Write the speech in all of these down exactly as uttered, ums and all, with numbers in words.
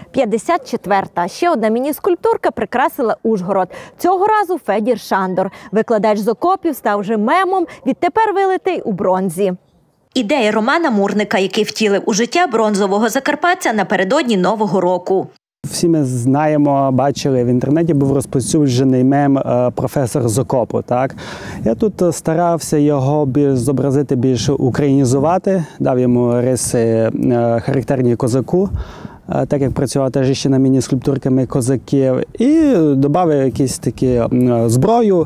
п'ятдесят четверта. Ще одна міні-скульптурка прикрасила Ужгород. Цього разу Федір Шандор. Викладач з окопів став вже мемом, відтепер вилитий у бронзі. Ідея Романа Мурника, який втілив у життя бронзового закарпатця напередодні Нового року. Всі ми знаємо, бачили, в інтернеті був розповсюджений мем «Професор з окопу». Так? Я тут старався його зобразити більш українізувати, дав йому риси характерні козаку, так як працював теж ще на міні-скульптурками козаків, і додав якісь такі зброю,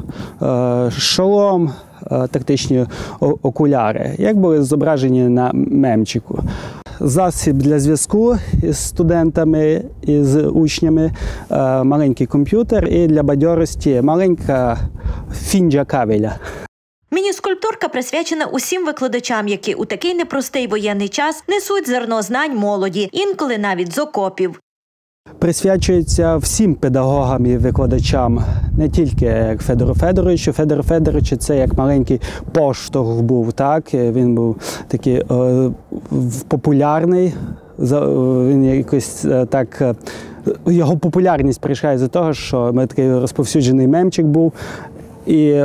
шолом, тактичні окуляри, як були зображені на мемчику. Засіб для зв'язку із студентами, із учнями, маленький комп'ютер і для бадьорості маленька фінджа кавеля. Міні-скульптурка присвячена усім викладачам, які у такий непростий воєнний час несуть зерно знань молоді, інколи навіть з окопів. Присвячується всім педагогам і викладачам, не тільки як Федору Федоровичу. Федор Федорович – це як маленький поштовх був, так? Він був такий е, популярний, він якось е, так, е, його популярність прийшла з-за того, що ми такий розповсюджений мемчик був. І,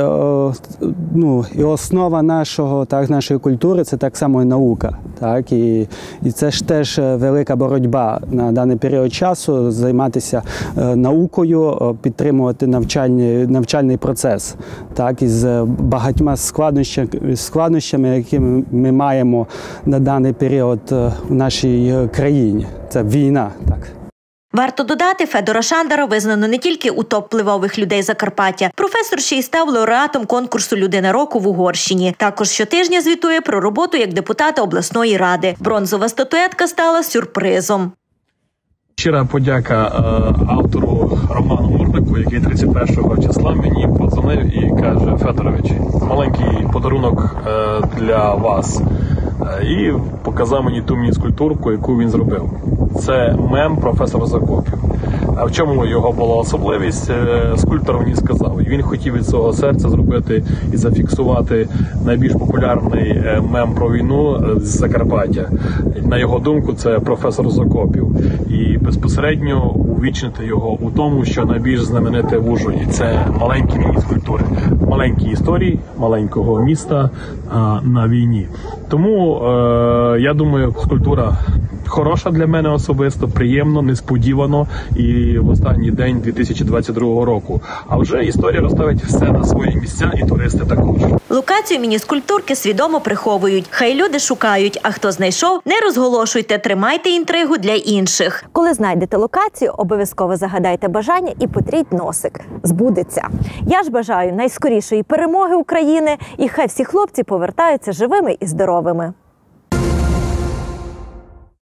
ну, і основа нашого, так, нашої культури – це так само і наука. Так? І, і це ж теж велика боротьба на даний період часу – займатися наукою, підтримувати навчальний, навчальний процес. Так? Із багатьма складнощами, складнощами, які ми маємо на даний період в нашій країні. Це війна. Так? Варто додати, Федора Шандора визнано не тільки у топ-впливових людей Закарпаття. Професор ще й став лауреатом конкурсу «Людина року» в Угорщині. Також щотижня звітує про роботу як депутата обласної ради. Бронзова статуетка стала сюрпризом. Щира подяка автору Роману Мурнику, який тридцять першого числа мені подзвонив і каже: «Федорович, маленький подарунок для вас». І показав мені ту міні-скульптурку, яку він зробив. Це мем «Професор з окопів». А в чому його була особливість? Скульптор мені сказав, він хотів від свого серця зробити і зафіксувати найбільш популярний мем про війну з Закарпаття. На його думку, це «Професор з окопів». І безпосередньо увічнити його у тому, що найбільш знамените в Ужгороді. Це маленькі міні-скульптури, маленькі історії маленького міста а, на війні. Тому е, я думаю, скульптура хороша для мене особисто, приємно, несподівано і в останній день дві тисячі двадцять другого року. А вже історія розставить все на свої місця і туристи також. Локацію міні-скульптурки свідомо приховують. Хай люди шукають, а хто знайшов, не розголошуйте, тримайте інтригу для інших. Коли знайдете локацію, обов'язково загадайте бажання і потріть носик. Збудеться. Я ж бажаю найскорішої перемоги України і хай всі хлопці повертаються живими і здоровими.